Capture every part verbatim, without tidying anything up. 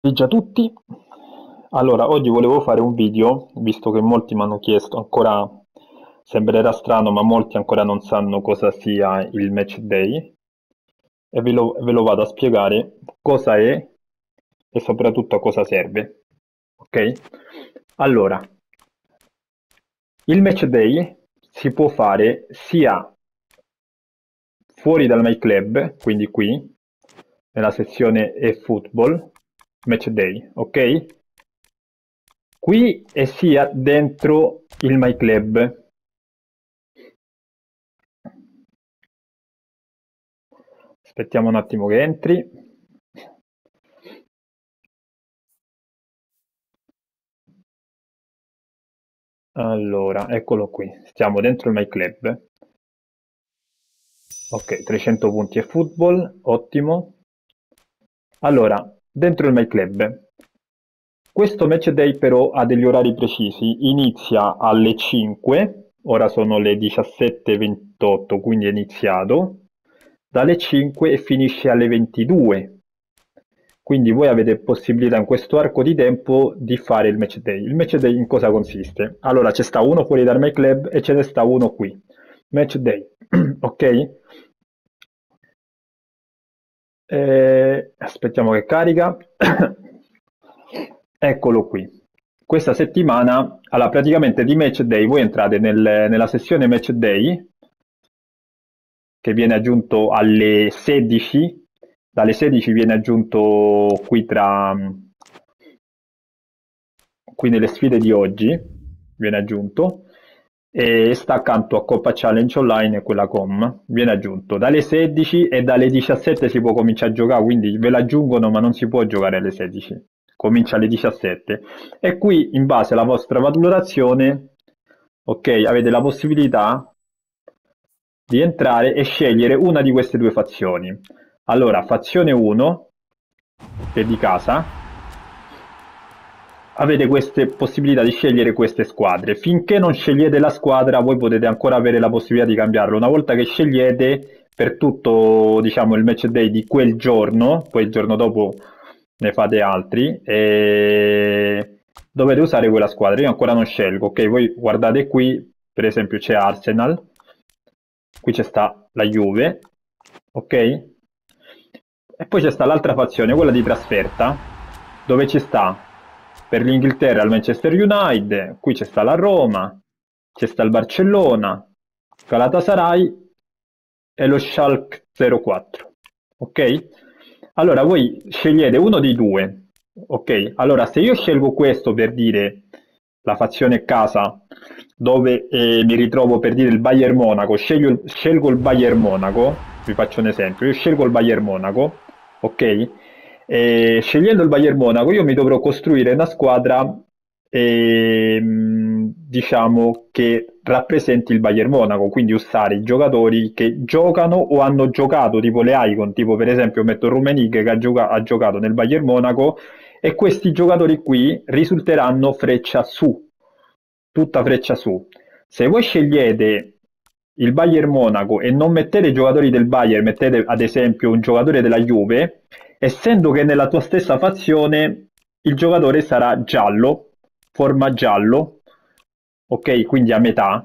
Ciao a tutti, allora oggi volevo fare un video, visto che molti mi hanno chiesto, ancora sembrerà strano, ma molti ancora non sanno cosa sia il match day e ve lo, ve lo vado a spiegare cosa è e soprattutto a cosa serve. Ok? Allora, il match day si può fare sia fuori dal My Club, quindi qui, nella sezione eFootball, match day, ok? Qui e sia dentro il My Club. Aspettiamo un attimo che entri. Allora, eccolo qui. Stiamo dentro il My Club. Ok, trecento punti e football, ottimo. Allora, dentro il My Club. Questo match day però ha degli orari precisi. Inizia alle cinque, ora sono le diciassette e ventotto, quindi è iniziato. Dalle cinque e finisce alle ventidue. Quindi voi avete possibilità in questo arco di tempo di fare il match day. Il match day in cosa consiste? Allora, c'è sta uno fuori dal My Club e ce ne sta uno qui. Match day, ok? Eh, aspettiamo che carica. Eccolo qui. Questa settimana, allora praticamente di match day voi entrate nel- nella sessione match day che viene aggiunto alle sedici, dalle sedici viene aggiunto qui tra qui nelle sfide di oggi, viene aggiunto, e sta accanto a Coppa Challenge Online e quella com, viene aggiunto. Dalle sedici e dalle diciassette si può cominciare a giocare, quindi ve l'aggiungono ma non si può giocare alle sedici, comincia alle diciassette. E qui in base alla vostra valutazione, ok, avete la possibilità di entrare e scegliere una di queste due fazioni. Allora, fazione uno, che è di casa, avete queste possibilità di scegliere queste squadre. Finché non scegliete la squadra, voi potete ancora avere la possibilità di cambiarlo. Una volta che scegliete per tutto, diciamo, il match day di quel giorno, poi il giorno dopo ne fate altri, e dovete usare quella squadra. Io ancora non scelgo, ok? Voi guardate qui, per esempio c'è Arsenal, qui c'è sta la Juve, ok? E poi c'è sta l'altra fazione, quella di trasferta, dove ci sta per l'Inghilterra il Manchester United, qui c'è sta la Roma, c'è sta il Barcellona, Galatasaray e lo Schalke zero quattro. Ok? Allora voi scegliete uno dei due. Ok? Allora se io scelgo questo per dire la fazione casa dove eh, mi ritrovo per dire il Bayern Monaco, sceglio, scelgo il Bayern Monaco, vi faccio un esempio, io scelgo il Bayern Monaco, ok? E scegliendo il Bayern Monaco io mi dovrò costruire una squadra ehm, diciamo che rappresenti il Bayern Monaco, quindi usare i giocatori che giocano o hanno giocato, tipo le icon, tipo per esempio metto Rummenigge che ha, gioca- ha giocato nel Bayern Monaco e questi giocatori qui risulteranno freccia su, tutta freccia su. Se voi scegliete il Bayern Monaco e non mettete i giocatori del Bayern, mettete ad esempio un giocatore della Juve, essendo che nella tua stessa fazione il giocatore sarà giallo, forma giallo, ok? Quindi a metà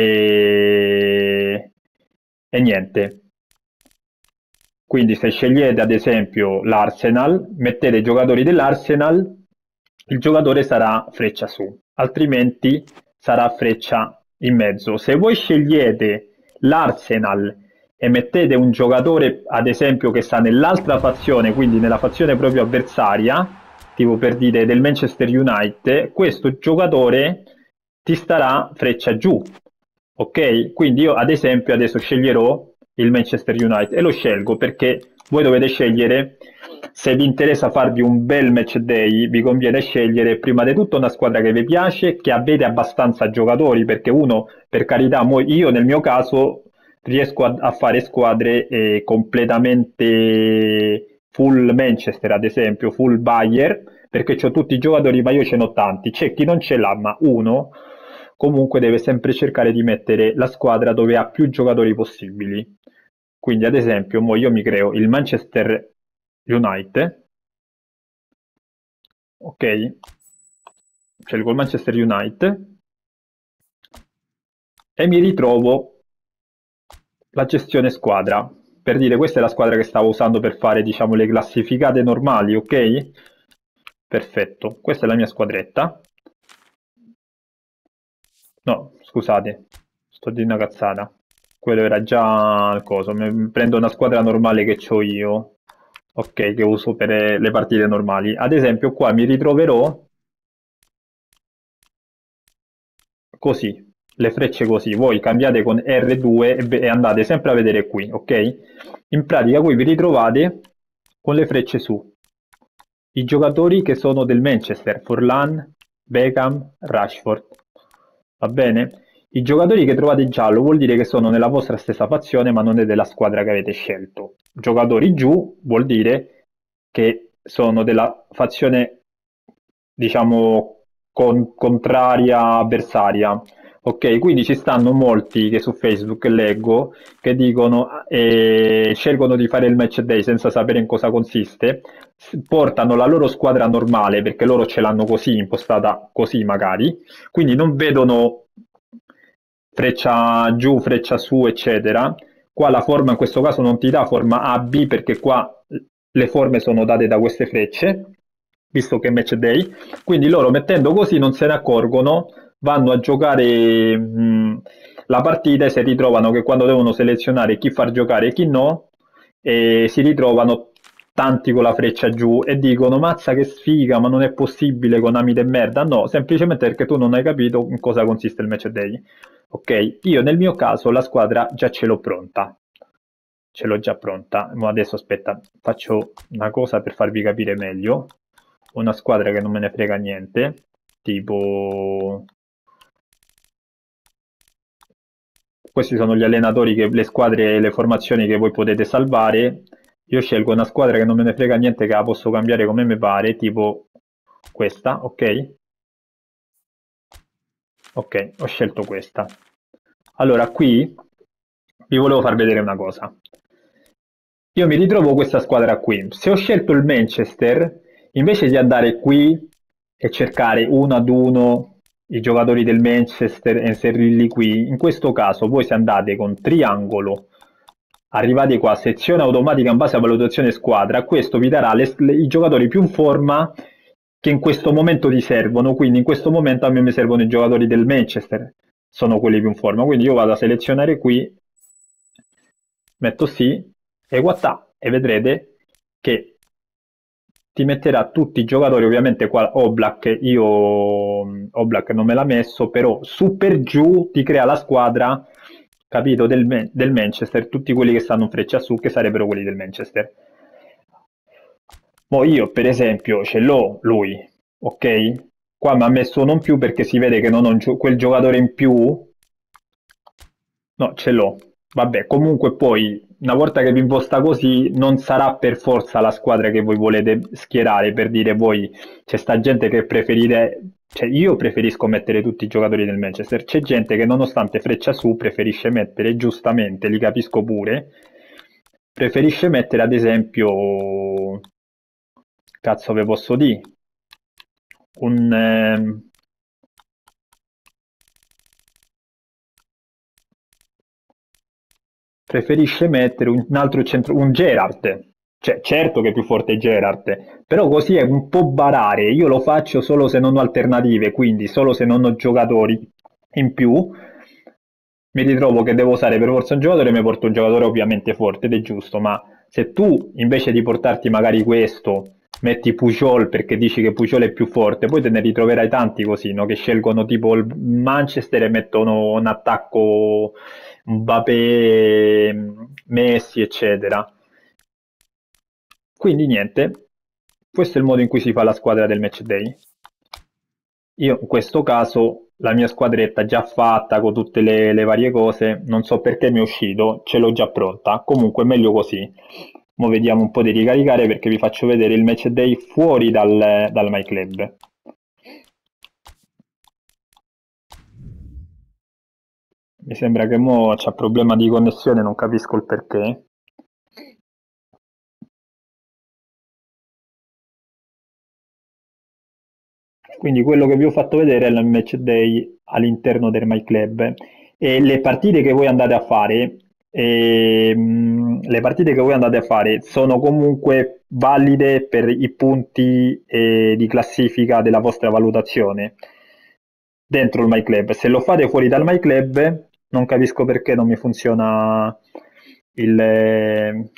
e, e niente. Quindi se scegliete ad esempio l'Arsenal, mettete i giocatori dell'Arsenal, il giocatore sarà freccia su, altrimenti sarà freccia in mezzo. Se voi scegliete l'Arsenal e mettete un giocatore ad esempio che sta nell'altra fazione, quindi nella fazione proprio avversaria, tipo per dire del Manchester United, questo giocatore ti starà freccia giù, ok? Quindi io ad esempio adesso sceglierò il Manchester United e lo scelgo perché voi dovete scegliere, se vi interessa farvi un bel match day, vi conviene scegliere prima di tutto una squadra che vi piace, che avete abbastanza giocatori, perché uno, per carità, io nel mio caso riesco a, a fare squadre eh, completamente full Manchester, ad esempio, full Bayern, perché ho tutti i giocatori, ma io ce n'ho tanti. C'è chi non ce l'ha, ma uno comunque deve sempre cercare di mettere la squadra dove ha più giocatori possibili. Quindi, ad esempio, mo io mi creo il Manchester United ok? Scelgo il Manchester United e mi ritrovo la gestione squadra. Per dire, questa è la squadra che stavo usando per fare, diciamo, le classificate normali, ok? Perfetto, questa è la mia squadretta. No, scusate, sto di una cazzata. Quello era già il coso. Mi prendo una squadra normale che ho io, ok, che uso per le partite normali. Ad esempio, qua mi ritroverò così, le frecce così. Voi cambiate con erre due e, ve- e andate sempre a vedere qui, ok? In pratica, voi vi ritrovate con le frecce su. I giocatori che sono del Manchester, Forlan, Beckham, Rashford. Va bene? I giocatori che trovate giallo vuol dire che sono nella vostra stessa fazione, ma non è della squadra che avete scelto. Giocatori giù vuol dire che sono della fazione, diciamo, con- contraria, avversaria. Ok, quindi ci stanno molti che su Facebook leggo che dicono e scelgono di fare il match day senza sapere in cosa consiste, s- portano la loro squadra normale perché loro ce l'hanno così, impostata così magari, quindi non vedono freccia giù, freccia su, eccetera. Qua la forma in questo caso non ti dà forma A B perché qua le forme sono date da queste frecce, visto che è match day, quindi loro mettendo così non se ne accorgono, vanno a giocare mh, la partita e si ritrovano che quando devono selezionare chi far giocare e chi no, e si ritrovano tanti con la freccia giù e dicono mazza che sfiga, ma non è possibile con Ami de merda. No, semplicemente perché tu non hai capito in cosa consiste il match day. Ok, io nel mio caso la squadra già ce l'ho pronta, ce l'ho già pronta. Ma adesso aspetta, faccio una cosa per farvi capire meglio. Una squadra che non me ne frega niente, tipo questi sono gli allenatori, che, le squadre e le formazioni che voi potete salvare. Io scelgo una squadra che non me ne frega niente, che la posso cambiare come mi pare, tipo questa, ok? Ok, ho scelto questa. Allora, qui vi volevo far vedere una cosa. Io mi ritrovo questa squadra qui. Se ho scelto il Manchester, invece di andare qui e cercare uno ad uno i giocatori del Manchester e inserirli qui, in questo caso voi se andate con triangolo, arrivate qua, sezione automatica in base a valutazione squadra, questo vi darà le- le- i giocatori più in forma che in questo momento ti servono, quindi in questo momento a me mi servono i giocatori del Manchester, sono quelli più in forma, quindi io vado a selezionare qui, metto sì e guattà e vedrete che ti metterà tutti i giocatori, ovviamente qua Oblak, io mh, Oblak non me l'ha messo, però su per giù ti crea la squadra, capito, del, Man- del Manchester, tutti quelli che stanno in freccia su, che sarebbero quelli del Manchester. Mo io per esempio ce l'ho lui, ok? Qua mi ha messo non più perché si vede che non ho un gio- quel giocatore in più. No, ce l'ho. Vabbè, comunque poi, una volta che vi imposta così, non sarà per forza la squadra che voi volete schierare, per dire voi, c'è sta gente che preferire, cioè io preferisco mettere tutti i giocatori del Manchester, c'è gente che nonostante freccia su preferisce mettere, giustamente, li capisco pure, preferisce mettere ad esempio, cazzo ve posso dire, un... ehm, preferisce mettere un altro centro, un Gerrard. Cioè, certo che è più forte Gerrard, però così è un po' barare. Io lo faccio solo se non ho alternative, quindi solo se non ho giocatori in più. Mi ritrovo che devo usare per forza un giocatore, mi porto un giocatore ovviamente forte ed è giusto, ma se tu invece di portarti magari questo metti Pujol perché dici che Pujol è più forte, poi te ne ritroverai tanti così, no? Che scelgono tipo il Manchester e mettono un attacco Mbappé, Messi, eccetera. Quindi niente, questo è il modo in cui si fa la squadra del match day. Io in questo caso la mia squadretta già fatta con tutte le, le varie cose, non so perché mi è uscito, ce l'ho già pronta. Comunque è meglio così. Ora vediamo un po' di ricaricare perché vi faccio vedere il match day fuori dal, dal My Club. Mi sembra che mo c'è problema di connessione, non capisco il perché. Quindi quello che vi ho fatto vedere è il match day all'interno del My Club e le partite che voi andate a fare, ehm, le partite che voi andate a fare sono comunque valide per i punti eh, di classifica della vostra valutazione dentro il My Club. Se lo fate fuori dal My Club, non capisco perché non mi funziona il... eh,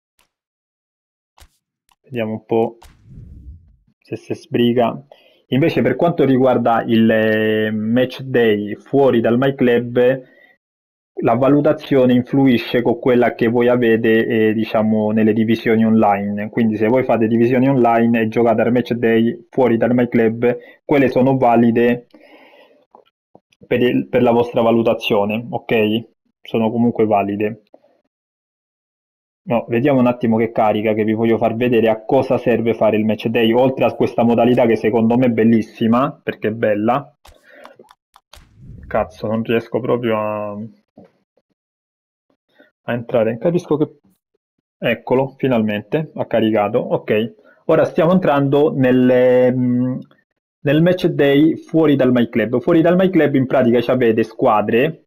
vediamo un po' se si sbriga. Invece per quanto riguarda il eh, match day fuori dal My Club, la valutazione influisce con quella che voi avete, eh, diciamo, nelle divisioni online. Quindi se voi fate divisioni online e giocate al match day fuori dal My Club, quelle sono valide per, il- per la vostra valutazione, ok? Sono comunque valide. No, vediamo un attimo che carica, che vi voglio far vedere a cosa serve fare il match day, oltre a questa modalità che secondo me è bellissima, perché è bella. Cazzo, non riesco proprio a, a entrare. Capisco che... Eccolo, finalmente, ha caricato. Ok, ora stiamo entrando nelle, mh, nel match day fuori dal My Club. Fuori dal My Club in pratica ci avete squadre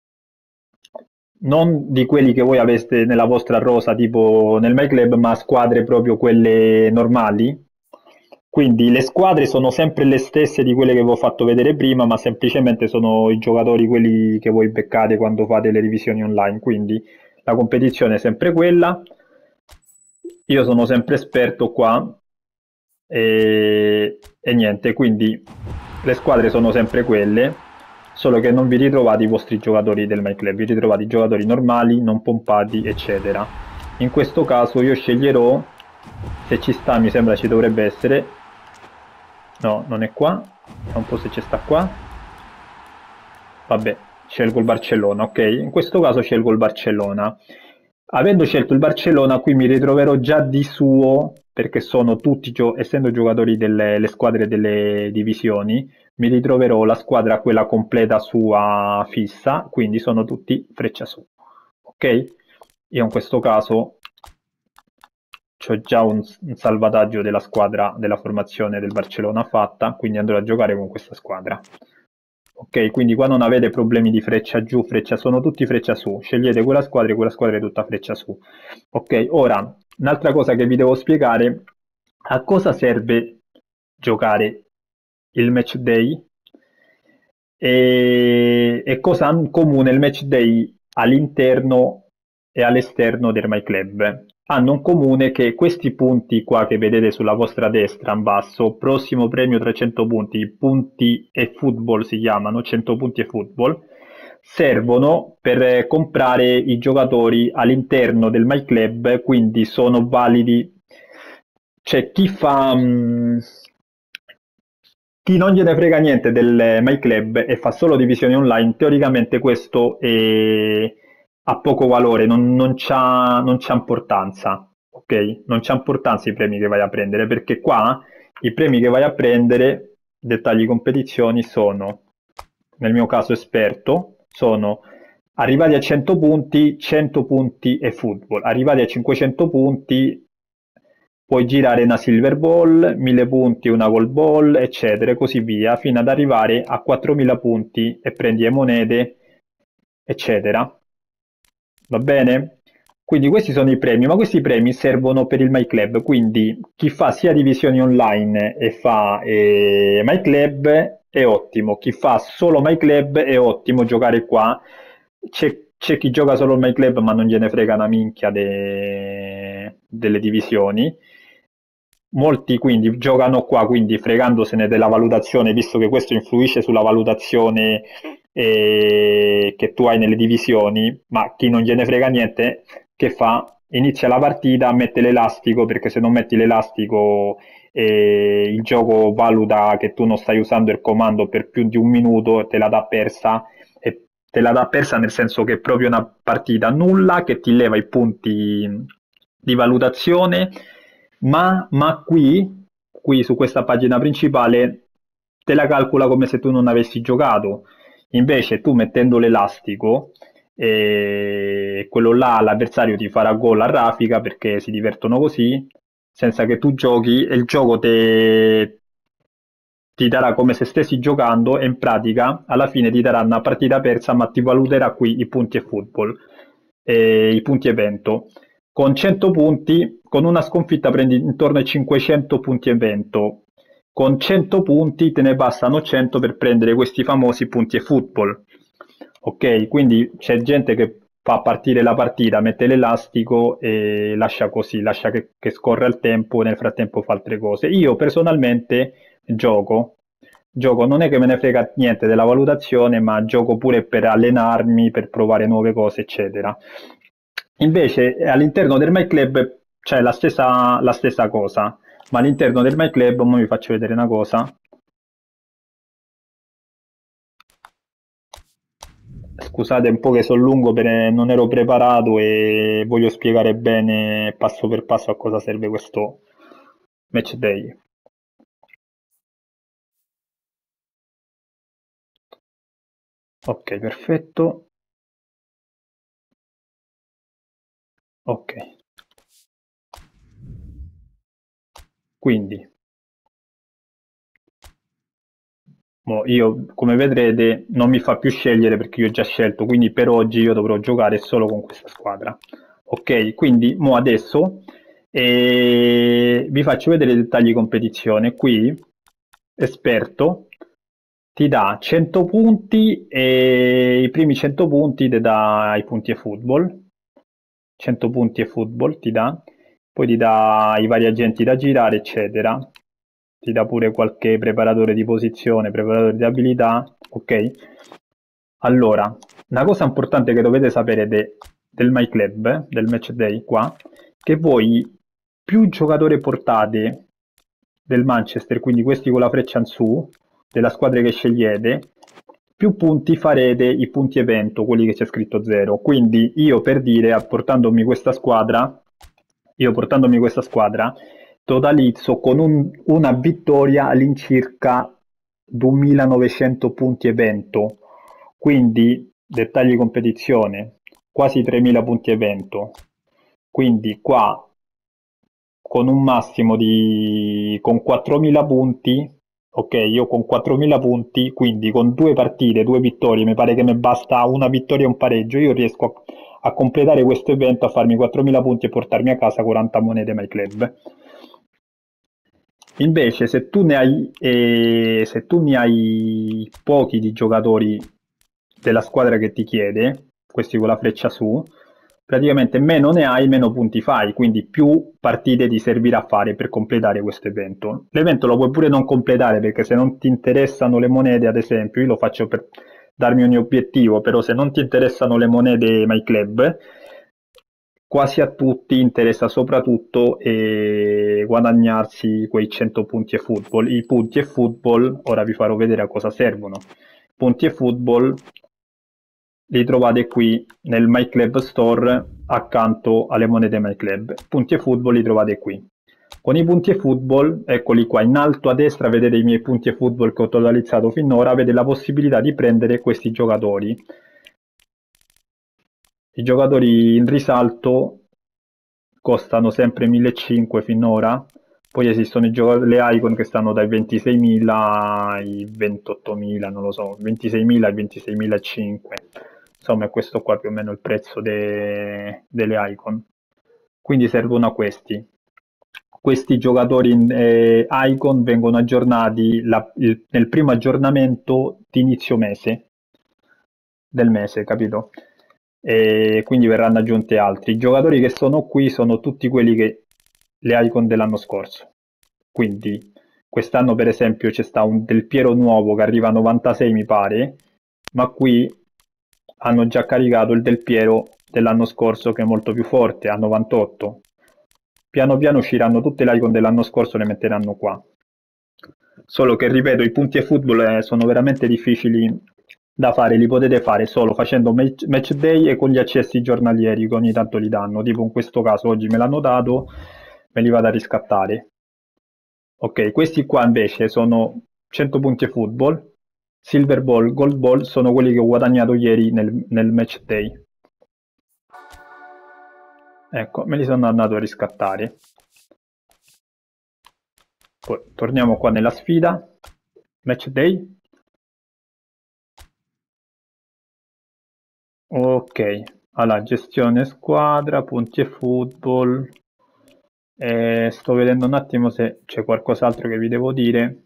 non di quelli che voi aveste nella vostra rosa, tipo nel My Club, ma squadre proprio quelle normali. Quindi le squadre sono sempre le stesse di quelle che vi ho fatto vedere prima, ma semplicemente sono i giocatori quelli che voi beccate quando fate le revisioni online. Quindi la competizione è sempre quella. Io sono sempre esperto qua e, e niente, quindi le squadre sono sempre quelle, solo che non vi ritrovate i vostri giocatori del My Club, vi ritrovate i giocatori normali, non pompati, eccetera. In questo caso io sceglierò, se ci sta, mi sembra ci dovrebbe essere, no, non è qua, vediamo un po' se ci sta qua, vabbè, scelgo il Barcellona, ok? In questo caso scelgo il Barcellona. Avendo scelto il Barcellona, qui mi ritroverò già di suo, perché sono tutti, gio- essendo giocatori delle le squadre delle divisioni, mi ritroverò la squadra quella completa sua fissa, quindi sono tutti freccia su. Ok? Io in questo caso ho già un, un salvataggio della squadra, della formazione del Barcellona fatta, quindi andrò a giocare con questa squadra. Ok, quindi qua non avete problemi di freccia giù, freccia, sono tutti freccia su. Scegliete quella squadra e quella squadra è tutta freccia su. Ok, ora un'altra cosa che vi devo spiegare, a cosa serve giocare il match day e, e cosa ha in comune il match day all'interno e all'esterno del My Club. Hanno in comune che questi punti qua che vedete sulla vostra destra in basso, prossimo premio trecento punti, punti e football si chiamano, cento punti e football, servono per comprare i giocatori all'interno del My Club, quindi sono validi. C'è chi fa, mh, chi non gliene frega niente del My Club e fa solo divisioni online, teoricamente questo è- ha poco valore, non, non c'ha, non c'ha importanza, ok? Non c'ha importanza i premi che vai a prendere, perché qua i premi che vai a prendere, dettagli competizioni, sono, nel mio caso esperto, sono arrivati a cento punti, cento punti e football, arrivati a cinquecento punti puoi girare una silver ball, mille punti una gold ball, eccetera, e così via, fino ad arrivare a quattromila punti e prendi le monete, eccetera. Va bene? Quindi questi sono i premi, ma questi premi servono per il My Club, quindi chi fa sia divisioni online e fa eh, My Club è ottimo, chi fa solo My Club è ottimo giocare qua. C'è c'è chi gioca solo il My Club ma non gliene frega una minchia de- delle divisioni. Molti quindi giocano qua, quindi fregandosene della valutazione, visto che questo influisce sulla valutazione eh, che tu hai nelle divisioni, ma chi non gliene frega niente, che fa? Inizia la partita, mette l'elastico, perché se non metti l'elastico eh, il gioco valuta che tu non stai usando il comando per più di un minuto e te la dà persa, e te la dà persa nel senso che è proprio una partita nulla che ti leva i punti di valutazione, ma, ma qui, qui su questa pagina principale te la calcola come se tu non avessi giocato. Invece tu mettendo l'elastico, eh, quello là l'avversario ti farà gol a raffica perché si divertono così, senza che tu giochi e il gioco te, ti darà come se stessi giocando e in pratica alla fine ti darà una partita persa, ma ti valuterà qui i punti e football, e i punti evento. Con cento punti, con una sconfitta prendi intorno ai cinquecento punti evento. Con cento punti te ne bastano cento per prendere questi famosi punti e football. Ok, quindi c'è gente che fa partire la partita, mette l'elastico e lascia così, lascia che, che scorra il tempo, nel frattempo fa altre cose. Io personalmente gioco, gioco, non è che me ne frega niente della valutazione, ma gioco pure per allenarmi, per provare nuove cose, eccetera. Invece all'interno del My Club c'è la stessa, la stessa cosa, ma all'interno del My Club, mo vi faccio vedere una cosa. Scusate un po' che sono lungo, per- non ero preparato e voglio spiegare bene passo per passo a cosa serve questo Match Day. Ok, perfetto. Ok, quindi mo io come vedrete non mi fa più scegliere perché io ho già scelto, quindi per oggi io dovrò giocare solo con questa squadra. Ok, quindi mo adesso eh, vi faccio vedere i dettagli competizione. Qui esperto ti dà cento punti e i primi cento punti ti dà i punti e football. cento punti e football ti dà, poi ti dà i vari agenti da girare, eccetera. Ti dà pure qualche preparatore di posizione, preparatore di abilità, ok? Allora, una cosa importante che dovete sapere de- del My Club, eh, del Match Day qua, che voi più giocatori portate del Manchester, quindi questi con la freccia in su, della squadra che scegliete, più punti farete i punti evento, quelli che c'è scritto zero. Quindi io per dire, portandomi questa squadra, io portandomi questa squadra, totalizzo con un- una vittoria all'incirca duemilanovecento punti evento. Quindi, dettagli competizione, quasi tremila punti evento. Quindi qua con un massimo di con quattromila punti, ok, io con quattromila punti, quindi con due partite, due vittorie, mi pare che mi basta una vittoria e un pareggio, io riesco a, a completare questo evento, a farmi quattromila punti e portarmi a casa quaranta monete My Club. Invece, se tu ne hai, eh, se tu ne hai pochi di giocatori della squadra che ti chiede, questi con la freccia su, praticamente meno ne hai, meno punti fai, quindi più partite ti servirà a fare per completare questo evento. L'evento lo puoi pure non completare perché se non ti interessano le monete, ad esempio, io lo faccio per darmi un obiettivo, però se non ti interessano le monete My Club, quasi a tutti interessa soprattutto eh, guadagnarsi quei cento punti e football. I punti e football, ora vi farò vedere a cosa servono. Punti e football li trovate qui nel My Club Store accanto alle monete My Club. Punti e football li trovate qui. Con i punti e football, eccoli qua, in alto a destra vedete i miei punti e football che ho totalizzato finora, avete la possibilità di prendere questi giocatori. I giocatori in risalto costano sempre millecinquecento finora, poi esistono i le icon che stanno dai ventiseimila ai ventottomila, non lo so, ventiseimila ai ventiseimilacinquecento, insomma è questo qua più o meno il prezzo de- delle icon. Quindi servono a questi. Questi giocatori eh, icon vengono aggiornati la- il- nel primo aggiornamento di inizio mese del mese, capito? E quindi verranno aggiunti altri. I giocatori che sono qui sono tutti quelli che le icon dell'anno scorso. Quindi quest'anno per esempio c'è sta un Del Piero nuovo che arriva a novantasei mi pare, ma qui hanno già caricato il Del Piero dell'anno scorso che è molto più forte, a novantotto. Piano piano usciranno tutte le icon dell'anno scorso e le metteranno qua. Solo che, ripeto, i punti e football eh, sono veramente difficili da fare, li potete fare solo facendo match, match day e con gli accessi giornalieri che ogni tanto li danno, tipo in questo caso oggi me l'hanno dato, me li vado a riscattare. Ok, questi qua invece sono cento punti e football, silver ball, gold ball sono quelli che ho guadagnato ieri nel, nel match day. Ecco, me li sono andato a riscattare. Poi torniamo qua nella sfida. Match day. Ok, allora gestione squadra, punti e football. Eh, sto vedendo un attimo se c'è qualcos'altro che vi devo dire.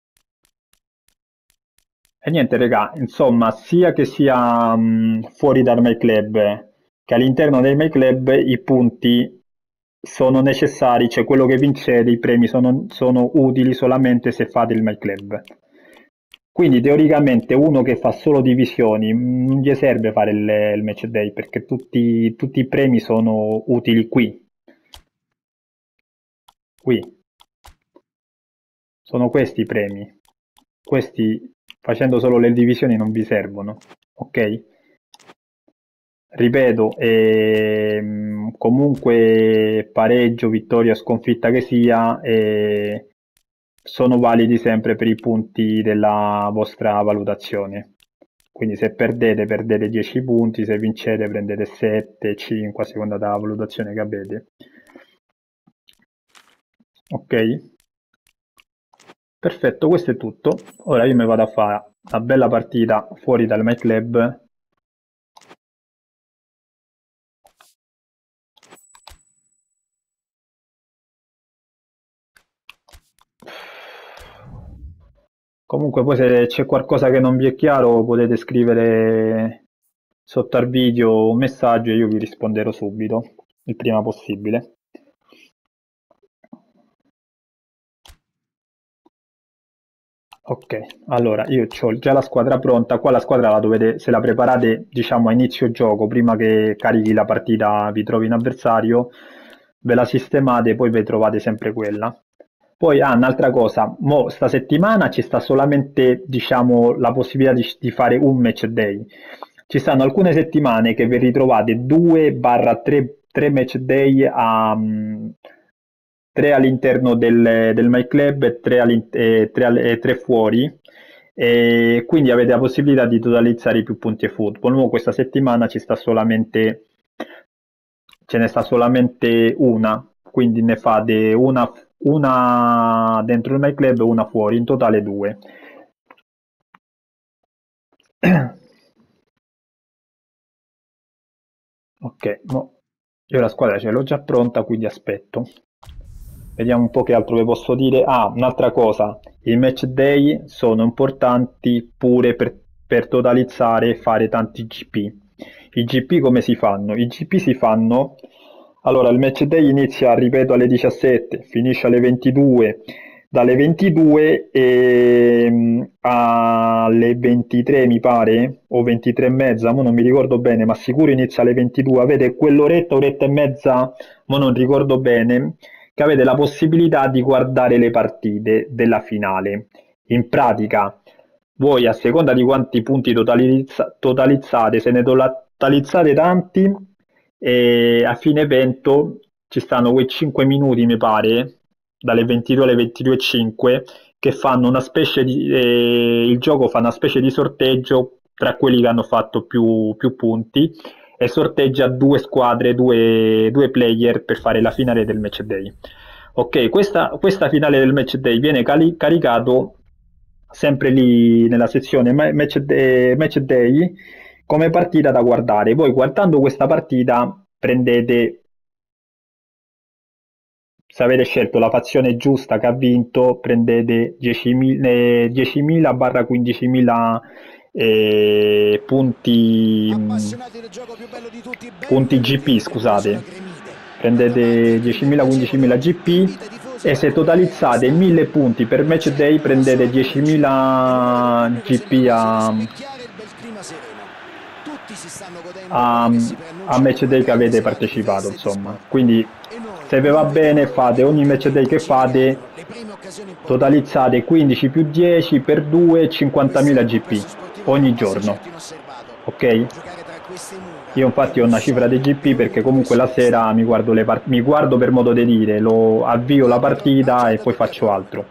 E niente, regà, insomma, sia che sia mh, fuori dal My Club che all'interno del My Club i punti sono necessari, cioè quello che vincete, i premi sono, sono utili solamente se fate il My Club. Quindi teoricamente uno che fa solo divisioni mh, non gli serve fare il, il match day perché tutti, tutti i premi sono utili qui. Qui sono questi i premi. Questi facendo solo le divisioni non vi servono, ok? Ripeto, ehm, comunque pareggio, vittoria, sconfitta che sia, eh, sono validi sempre per i punti della vostra valutazione. Quindi se perdete, perdete dieci punti, se vincete prendete sette, cinque a seconda della valutazione che avete. Ok? Perfetto, questo è tutto. Ora io mi vado a fare una bella partita fuori dal My Club. Comunque poi se c'è qualcosa che non vi è chiaro potete scrivere sotto al video un messaggio e io vi risponderò subito, il prima possibile. Ok, allora io ho già la squadra pronta, qua la squadra la dovete, se la preparate diciamo a inizio gioco, prima che carichi la partita vi trovi un avversario, ve la sistemate e poi vi trovate sempre quella. Poi, ah, un'altra cosa, mo sta settimana ci sta solamente, diciamo, la possibilità di, di fare un match day. Ci stanno alcune settimane che vi ritrovate due tre match day a, mm, tre all'interno del, del My Club e tre, all'in- e tre al- e tre fuori. E quindi avete la possibilità di totalizzare più punti e football. Mo questa settimana ci sta solamente, ce ne sta solamente una, quindi ne fate una, una dentro il My Club e una fuori, in totale due. Ok, mo io la squadra ce l'ho già pronta, quindi aspetto. Vediamo un po' che altro vi posso dire. Ah, un'altra cosa, i match day sono importanti pure per, per totalizzare e fare tanti G P. I G P come si fanno? I G P si fanno. Allora, il match day inizia, ripeto, alle diciassette, finisce alle ventidue. Dalle ventidue ehm, alle ventitré mi pare, o ventitré e mezza, mo non mi ricordo bene, ma sicuro inizia alle ventidue. Avete quell'oretta, oretta e mezza, mo non ricordo bene, che avete la possibilità di guardare le partite della finale. In pratica, voi a seconda di quanti punti totalizza- totalizzate, se ne totalizzate tanti, e a fine evento ci stanno quei cinque minuti, mi pare, dalle ventidue alle ventidue e cinque, che fanno una specie di... eh, il gioco fa una specie di sorteggio tra quelli che hanno fatto più, più punti e sorteggia due squadre, due, due player per fare la finale del match day. Ok, questa, questa finale del match day viene cali- caricato sempre lì nella sezione ma- match day, match day come partita da guardare. Voi guardando questa partita prendete, se avete scelto la fazione giusta che ha vinto, prendete diecimila-quindicimila eh, punti, mh, punti G P, scusate. Prendete diecimila-quindicimila G P e se totalizzate mille punti per match day prendete diecimila G P a, a, a match day che avete partecipato, insomma. Quindi se vi va bene fate ogni match day che fate, totalizzate quindici più dieci per due, cinquantamila G P ogni giorno. Ok? Io infatti ho una cifra di G P perché comunque la sera mi guardo, le part- mi guardo per modo di dire, lo avvio la partita e poi faccio altro.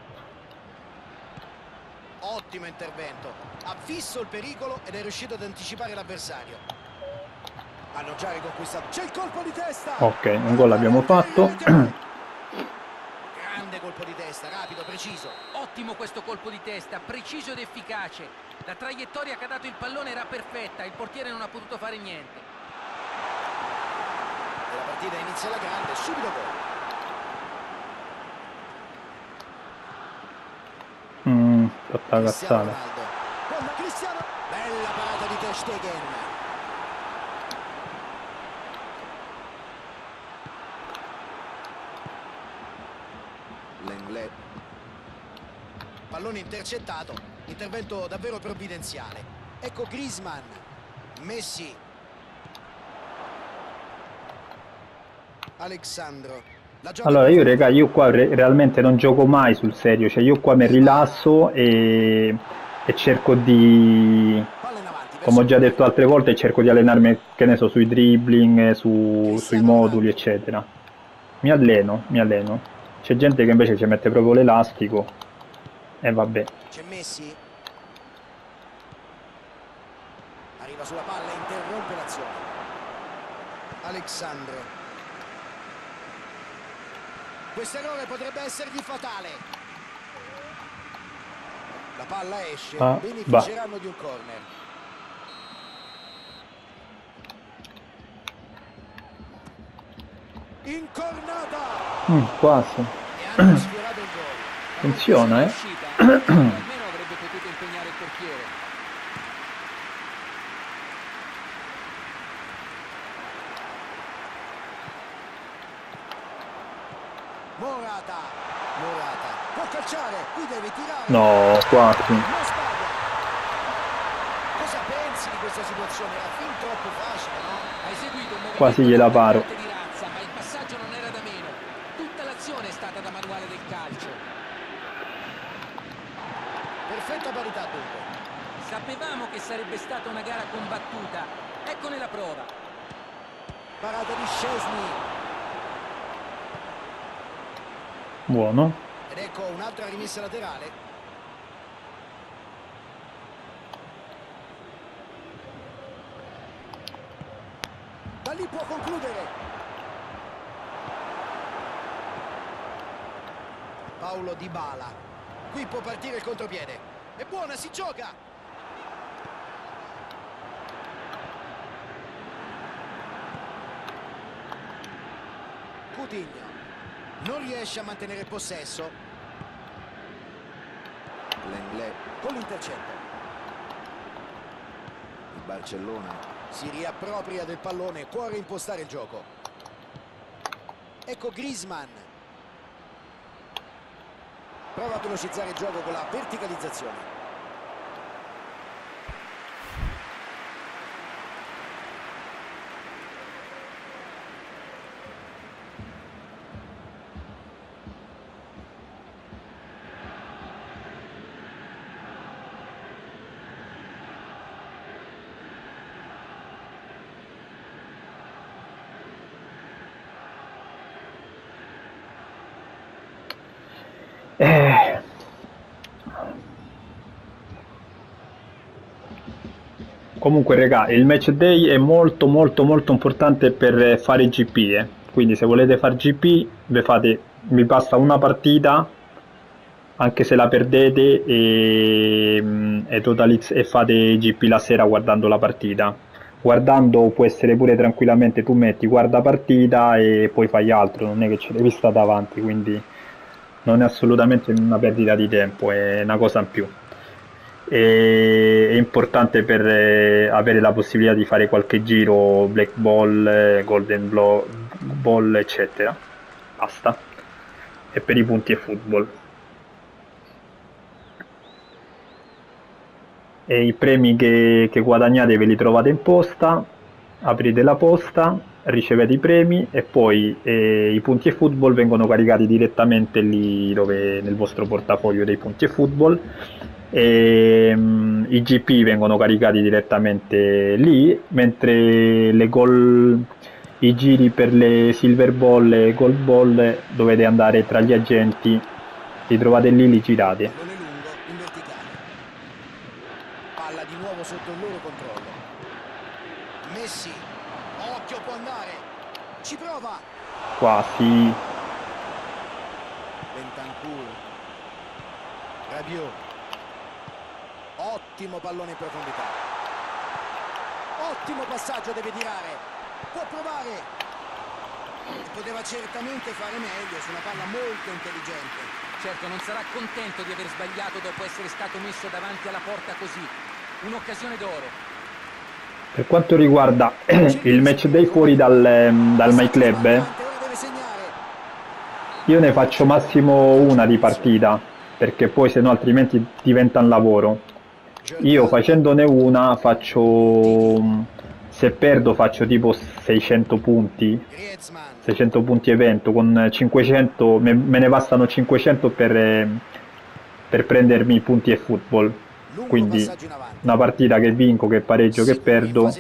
Ottimo intervento, ha visto il pericolo ed è riuscito ad anticipare l'avversario. Hanno già riconquistato. C'è il colpo di testa. Ok, un gol abbiamo fatto. Grande colpo di testa, rapido, preciso. Ottimo questo colpo di testa, preciso ed efficace. La traiettoria che ha dato il pallone era perfetta, il portiere non ha potuto fare niente. E la partita inizia alla grande, subito gol. Mm, tutta Cristiano cazzata. Ronaldo. Con Cristiano. Bella parata di Ter Stegen. Lenglet. Pallone intercettato, intervento davvero provvidenziale. Ecco Griezmann, Messi, Alexandro. La gioca Allora in io profondità. raga, io qua re- realmente non gioco mai sul serio, cioè io qua mi rilasso e, e cerco di, Palla in avanti, come verso ho già il detto altre volte, cerco di allenarmi, che ne so, sui dribbling, eh, su- sui Cristiano moduli, Ronaldo. eccetera. Mi alleno, mi alleno. C'è gente che invece ci mette proprio l'elastico e vabbè. C'è Messi. Arriva sulla palla e interrompe l'azione. Alexandro. Questo errore potrebbe essergli fatale. La palla esce, Ah, beneficeranno di un corner. Incornata! Mm, quasi. E hanno sfiorato il gol. La Funziona, conclusione è eh? uscita, almeno avrebbe potuto impegnare il portiere. Morata. Morata. Può calciare, qui deve tirare. No, quasi. Non sbaglia. Cosa pensi di questa situazione? Era fin troppo facile, no? Ha eseguito un Quasi movimento gliela da paro. parte di razza, ma il passaggio non era da meno. Tutta l'azione è stata da manuale del calcio. Perfetta parità dunque. Sapevamo che sarebbe stata una gara combattuta. Eccone la prova. Parata di Szczesny. Buono. Ed ecco un'altra rimessa laterale. Da lì può concludere. Paolo Dybala. Qui può partire il contropiede. È buona, si gioca. Coutinho. Non riesce a mantenere il possesso. Lenglet con l'intercetto. Il Barcellona si riappropria del pallone, può reimpostare il gioco. Ecco Griezmann. Prova a velocizzare il gioco con la verticalizzazione. Eh. Comunque raga, il match day è molto molto molto importante per fare G P, eh. Quindi se volete fare G P vi fate, vi basta una partita, anche se la perdete, e, e, totalizz- e fate G P la sera guardando la partita. Guardando può essere pure tranquillamente, tu metti guarda partita e poi fai altro, non è che ce devi stare davanti, quindi non è assolutamente una perdita di tempo, è una cosa in più. E- è importante per eh, avere la possibilità di fare qualche giro, black ball, eh, golden blo- ball, eccetera. Basta. E per i punti e football. E i premi che, che guadagnate ve li trovate in posta, aprite la posta, ricevete i premi e poi eh, i punti e football vengono caricati direttamente lì dove, nel vostro portafoglio dei punti e football, e mm, i G P vengono caricati direttamente lì, mentre le gol, i giri per le silver ball e gold ball dovete andare tra gli agenti, li trovate lì, li girate. Pallone lungo in verticale. Palla di nuovo sotto il loro controllo. Messi. Occhio, può andare. Ci prova. Quasi. Bentancur. Cool. Rabiot. Ottimo pallone in profondità. Ottimo passaggio, deve tirare. Può provare. Poteva certamente fare meglio su una palla molto intelligente. Certo, non sarà contento di aver sbagliato dopo essere stato messo davanti alla porta così. Un'occasione d'oro. Per quanto riguarda il match day fuori dal, dal My Club, eh, io ne faccio massimo una di partita, perché poi se no altrimenti diventa un lavoro. Io facendone una faccio, se perdo faccio tipo seicento punti, seicento punti evento, con cinquecento, me, me ne bastano cinquecento per, per prendermi i punti e football. Quindi una partita che vinco, che pareggio, che perdo,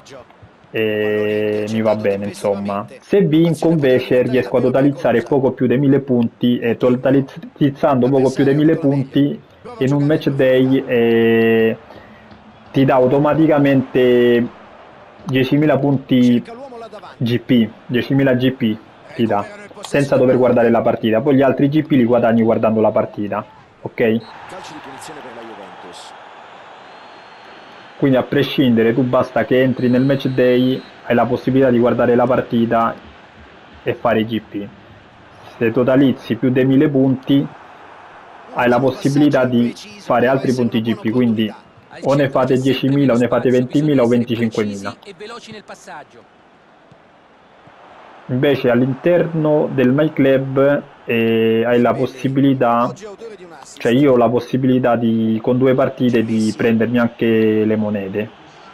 e mi va bene, insomma. Se vinco invece riesco a totalizzare poco più dei mille punti, e totalizzando poco più dei mille punti in un match day eh, ti dà automaticamente diecimila punti G P, diecimila G P ti dà, senza dover guardare la partita. Poi gli altri G P li guadagni guardando la partita, ok? Calcio di punizione per la Juventus. Quindi a prescindere, tu basta che entri nel match day, hai la possibilità di guardare la partita e fare i G P. Se totalizzi più dei mille punti, hai la possibilità di fare altri punti G P, quindi o ne fate diecimila, o ne fate ventimila o venticinquemila. Invece all'interno del My Club eh, hai la possibilità, cioè io ho la possibilità di, con due partite, di prendermi anche le monete.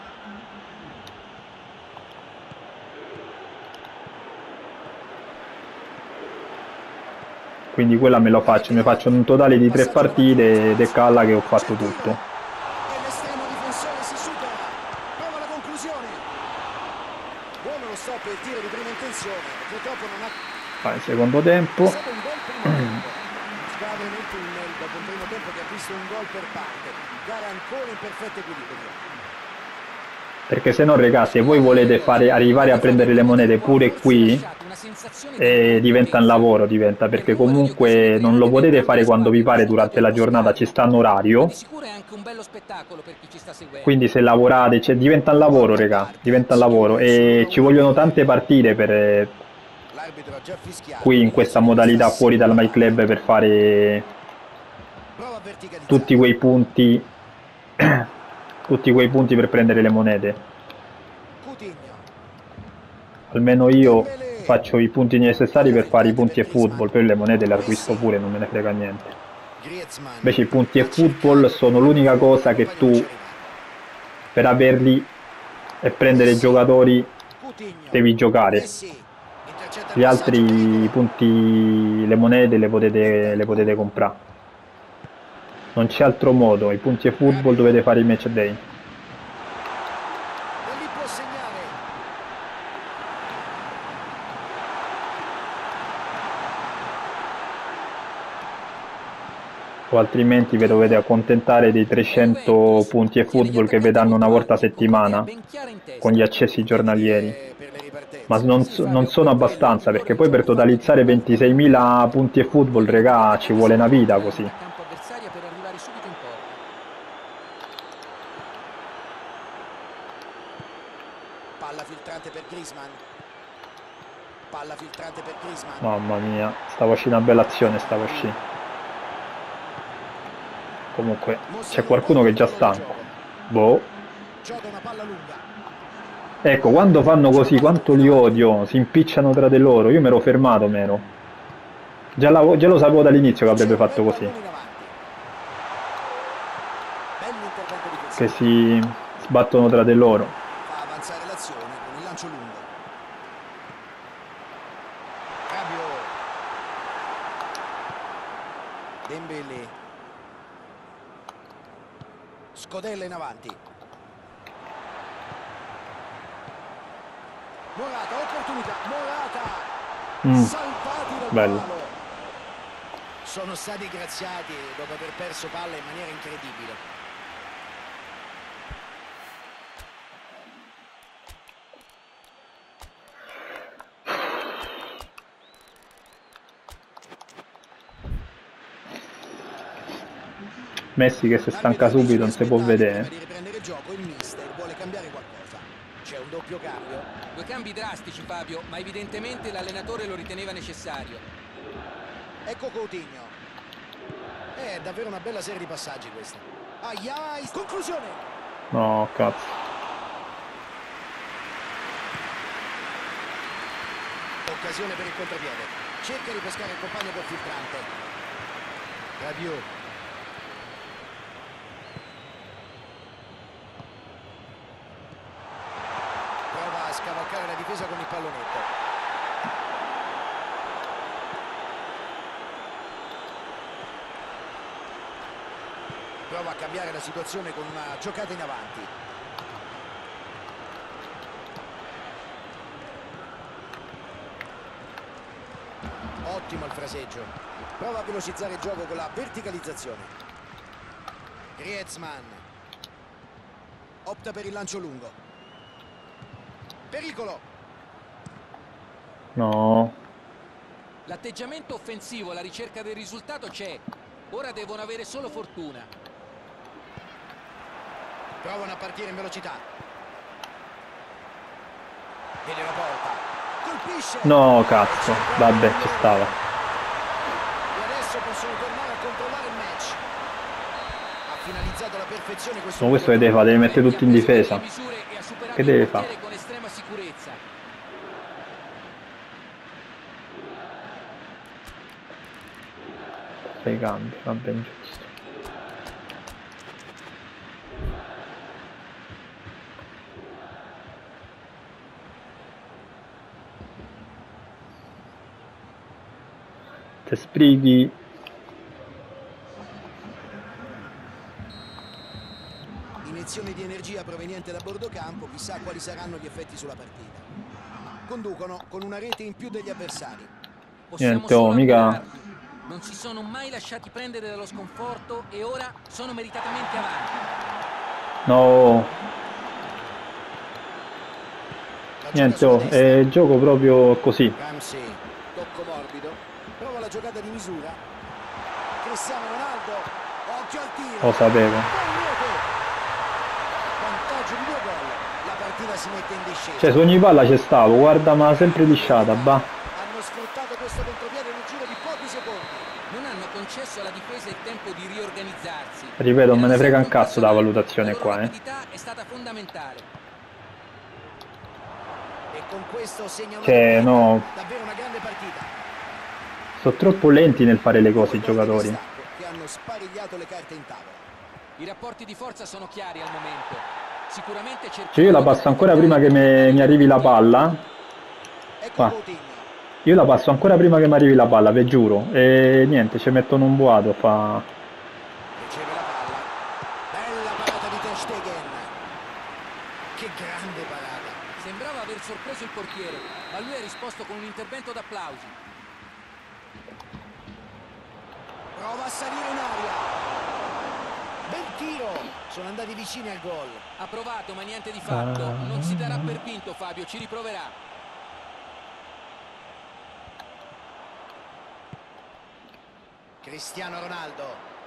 Quindi quella me lo faccio, mi faccio un totale di tre partite ed è calla che ho fatto tutto. E l'estremo difensore si supera. Prova la conclusione. Buono lo stop e il tiro di prima intenzione. Purtroppo non ha... Vai, secondo tempo. È stato un gol primo tempo. Scade nel tunnel dopo un primo tempo che ha visto un gol per parte. Gara ancora in perfetto equilibrio. Perché se no, ragazzi, se voi volete fare arrivare a prendere le monete pure qui, eh, diventa un lavoro, diventa, perché comunque non lo potete fare quando vi pare durante la giornata, ci sta un orario, quindi se lavorate, cioè, diventa un lavoro, raga, diventa un lavoro, e ci vogliono tante partite per, qui in questa modalità fuori dal My Club, per fare tutti quei punti tutti quei punti per prendere le monete. Almeno io faccio i punti necessari per fare i punti e football, poi le monete le acquisto pure, non me ne frega niente. Invece i punti e football sono l'unica cosa che tu, per averli e prendere giocatori, devi giocare. Gli altri punti, le monete le potete, le potete comprare. Non c'è altro modo, i punti e football dovete fare i match day. O altrimenti vi dovete accontentare dei trecento punti e football che vi danno una volta a settimana, con gli accessi giornalieri. Ma non, non sono abbastanza, perché poi per totalizzare ventiseimila punti e football, regà, ci vuole una vita così. Palla filtrante per Griezmann. Palla filtrante per Griezmann. Mamma mia, stava uscendo una bella azione, stava uscendo. Comunque c'è qualcuno che è già stanco. Boh. Gioca una palla lunga. Ecco, quando fanno così, quanto li odio, si impicciano tra di loro. Io mi ero fermato, meno. Già, la, già lo sapevo dall'inizio che avrebbe fatto così. Che si sbattono tra di loro. Fa avanzare l'azione con il lancio lungo. Rabiot. Dembélé. Scodella in avanti. Morata, opportunità. Morata. Mm. Salvati dal Bello. palo. Sono stati graziati dopo aver perso palla in maniera incredibile. Messi che si stanca L'arbitro dice subito, di non si può aspettare prima vedere. di riprendere il gioco, il mister vuole cambiare qualcosa. C'è un doppio cambio. Due cambi drastici, Fabio, ma evidentemente l'allenatore lo riteneva necessario. Ecco Coutinho. È davvero una bella serie di passaggi questa. Aiai, conclusione. No, cazzo. Occasione per il contropiede. Cerca di pescare il compagno col filtrante. Rabiot. Prova a scavalcare la difesa con il pallonetto. Prova a cambiare la situazione con una giocata in avanti. Ottimo il fraseggio. Prova a velocizzare il gioco con la verticalizzazione. Griezmann opta per il lancio lungo. Pericolo. No. L'atteggiamento offensivo alla ricerca del risultato c'è. Ora devono avere solo fortuna. Provano a partire in velocità. Vede la porta. Colpisce. No, cazzo. Vabbè, ci stava. E adesso possono tornare a controllare il match. Ha finalizzato alla perfezione questo. No, questo che deve fare? Devi mettere tutti in difesa. Che deve fare? Con estrema sicurezza. Sei cambi, va ben giusto. Te sbrighi. Iniezione di energia proveniente da bordo campo, chissà quali saranno gli effetti sulla partita. Conducono con una rete in più degli avversari. Possiamo Niente, oh, solo mica. augurarli. Non si sono mai lasciati prendere dallo sconforto e ora sono meritatamente avanti. No. La Niente, gioca oh, sulla è destra. il gioco proprio così. Ramsey, tocco morbido. Prova la giocata di misura. Cristiano Ronaldo. Occhio al tiro. Lo sapevo. Buon rete. Vantaggio di due gol. La partita si mette in discesa. Cioè, su ogni palla c'è stavo, guarda, ma sempre lisciata, bah. Hanno sfruttato questo contropiede nel giro di pochi secondi. Non hanno concesso alla difesa il tempo di riorganizzarsi. Ripeto, non me ne frega un Erano cazzo della sempre valutazione occasionali. qua, La eh. loro rapidità è stata fondamentale. E con questo segna una Cioè, doppietta. no. Davvero una grande partita. Sono troppo lenti nel fare le cose i Due quarti di giocatori. stacco che hanno sparigliato le carte in tavola. I rapporti di forza sono chiari al momento. Sicuramente cercano Cioè, io la di passo ancora completare prima che me- mi arrivi la palla. Ecco Qua. Coutinho. Io la passo ancora prima che mi arrivi la palla, vi giuro. E niente, ci mettono un boato, fa. Riceve la palla. Bella parata di Ter Stegen. Che grande parata. Sembrava aver sorpreso il portiere, ma lui ha risposto con un intervento d'applausi. Prova a salire in aria. Bel tiro. Sono andati vicini al gol. Ha provato, ma niente di fatto. Non si darà per vinto, Fabio, ci riproverà. Cristiano Ronaldo.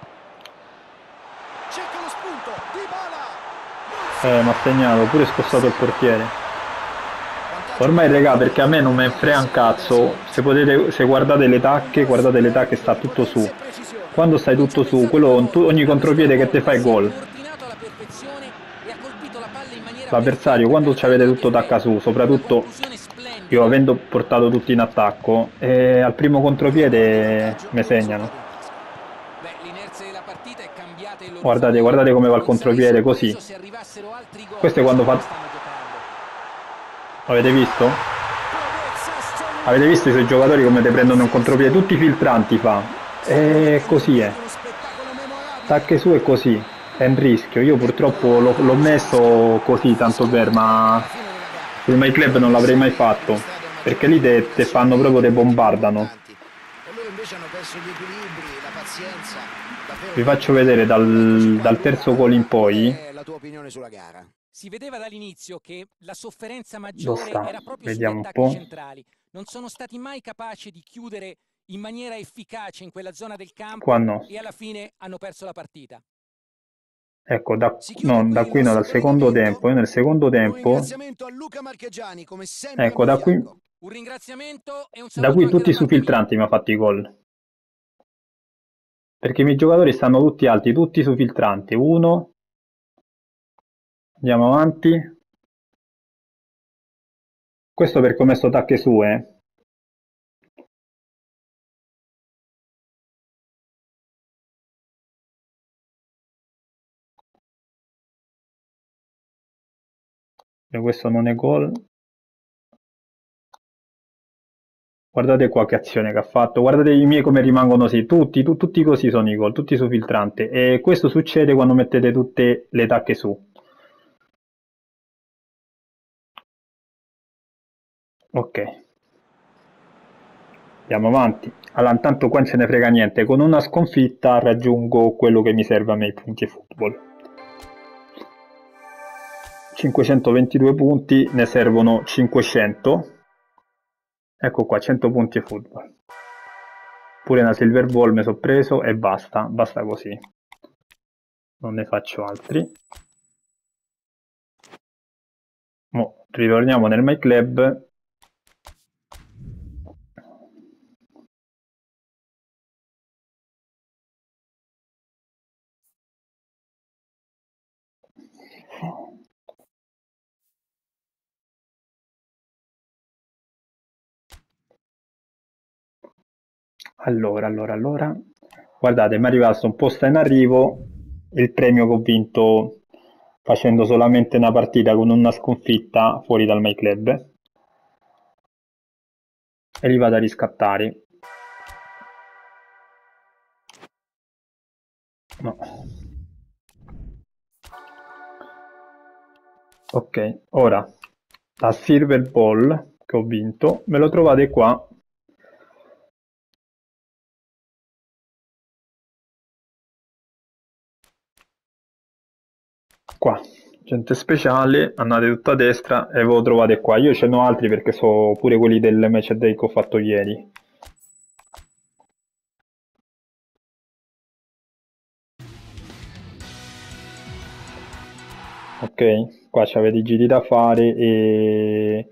Cerca lo spunto. Dybala. Eh, mi ha segnato, pure spostato il portiere. Vantaggio Ormai, per regà, il perché a me non me ne frega un cazzo. Se potete, se guardate le tacche, guardate le tacche, sta tutto su. Quando stai tutto su, quello, tu- ogni contropiede che te fa è gol. Ordinato alla perfezione e ha colpito la palla in maniera L'avversario, perfetta, quando ci avete causando tutto tacca effetto. su, soprattutto Una conclusione splendida. io avendo portato tutti in attacco, e al primo contropiede mi segnano. Beh, l'inerzia della partita è cambiata in loro Guardate, favore. guardate come va il Non sarei contropiede, sorpreso così. se arrivassero altri gol. Questo è quando fa- Stanno giocando. Avete visto? Avete visto i suoi giocatori come te prendono un contropiede? Tutti filtranti fa. E così è. uno spettacolo memorabile. Tacche su è così. È un rischio. Io purtroppo l'ho l'ho messo così, tanto per, ma sul My Club non l'avrei mai fatto. Perché lì te, te fanno proprio, te bombardano. E loro invece hanno perso gli equilibri, la pazienza. Davvero Vi faccio vedere dal, dal terzo gol in poi. Qual è la tua opinione sulla gara? Si vedeva dall'inizio che la sofferenza Dove maggiore sta? era proprio sugli Vediamo un attacchi po'. centrali. Non sono stati mai capaci di chiudere in maniera efficace in quella zona del campo Qua no. e alla fine hanno perso la partita. Ecco, da, Si chiude no, qui da il qui no, nostro dal secondo collegamento tempo. Io nel secondo con un tempo, ringraziamento a Luca Marchegiani, come sempre a ecco, mio da qui, fianco. Un ringraziamento e un da saluto qui anche da tutti su parte mia. filtranti mi ha fatto i gol. Perché i miei giocatori stanno tutti alti, tutti su filtranti. Uno, andiamo avanti. Questo perché ho messo tacche su, eh. E questo non è gol. Guardate qua che azione che ha fatto, guardate i miei come rimangono così, tutti, tu- tutti così sono i gol, tutti su filtrante. E questo succede quando mettete tutte le tacche su. Ok, andiamo avanti. Allora, intanto qua non ce ne frega niente, con una sconfitta raggiungo quello che mi serve a me, i punti football. cinquecentoventidue punti, ne servono cinquecento. Ecco qua, cento punti e football. Pure una silver ball mi sono preso e basta, basta così. Non ne faccio altri. Mo, ritorniamo nel My Club. Allora, allora, allora. Guardate, mi è arrivato un posto in arrivo, il premio che ho vinto facendo solamente una partita con una sconfitta fuori dal My Club. E li vado a riscattare. No. Ok, ora la Silver Ball che ho vinto me lo trovate qua. Qua, gente speciale, andate tutta a destra e ve lo trovate qua. Io ce n'ho altri perché so pure quelli del match day che ho fatto ieri. Ok, qua c'avete i giri da fare e...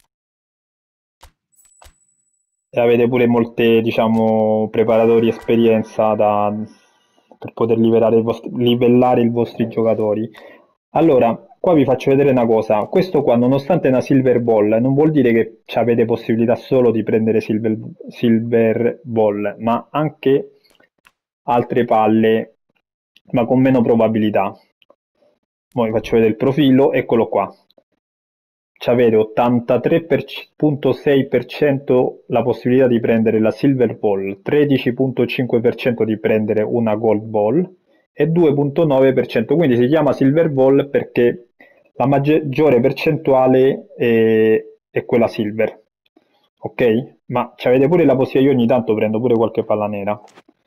e avete pure molte, diciamo, preparatori esperienza da... per poter livellare, i vostri... livellare i vostri giocatori. Allora, qua vi faccio vedere una cosa. Questo qua, nonostante è una Silver Ball, non vuol dire che avete possibilità solo di prendere Silver, silver Ball, ma anche altre palle, ma con meno probabilità. Ora vi faccio vedere il profilo, eccolo qua. C'avete ottantatré virgola sei per cento la possibilità di prendere la Silver Ball, tredici virgola cinque per cento di prendere una Gold Ball e due virgola nove per cento, quindi si chiama Silver Ball perché la maggiore percentuale è, è quella Silver, ok? Ma avete pure la possibilità, io ogni tanto prendo pure qualche palla nera.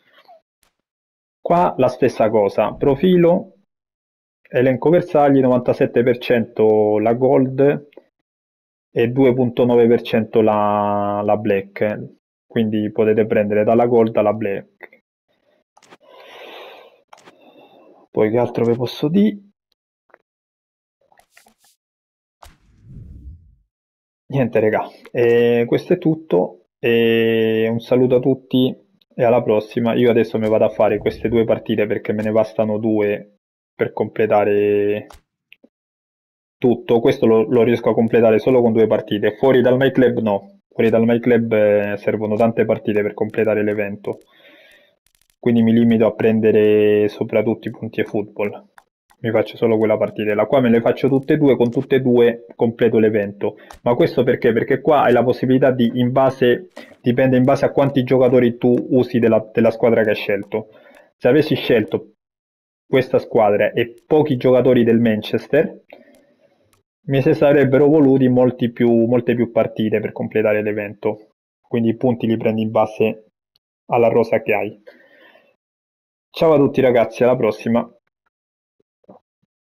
Qua la stessa cosa, profilo, elenco bersagli, novantasette per cento la Gold e due virgola nove per cento la, la Black, quindi potete prendere dalla Gold alla Black. Poi che altro vi posso dire? Niente regà, e questo è tutto, e un saluto a tutti e alla prossima. Io adesso mi vado a fare queste due partite perché me ne bastano due per completare tutto. Questo lo, lo riesco a completare solo con due partite, fuori dal My Club no, fuori dal My Club eh, servono tante partite per completare l'evento, quindi mi limito a prendere soprattutto i punti e football. Mi faccio solo quella partita. Qua me le faccio tutte e due, con tutte e due completo l'evento. Ma questo perché? Perché qua hai la possibilità di, in base, dipende in base a quanti giocatori tu usi della, della squadra che hai scelto. Se avessi scelto questa squadra e pochi giocatori del Manchester, mi se sarebbero voluti molti più, molte più partite per completare l'evento. Quindi i punti li prendi in base alla rosa che hai. Ciao a tutti ragazzi, alla prossima!